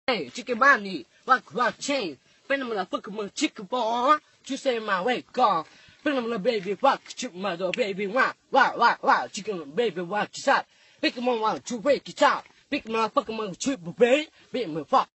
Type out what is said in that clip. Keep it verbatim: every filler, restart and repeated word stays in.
Hey, chicken money, what what change? When I'm gonna fuck my chicken ball, you say my way gone. When I'm gonna baby, what chip mother baby, what, what, what, what, chicken baby, what you said? Pick 'em on one, two, wake it up. Pick my fucking chip, baby, big me fuck.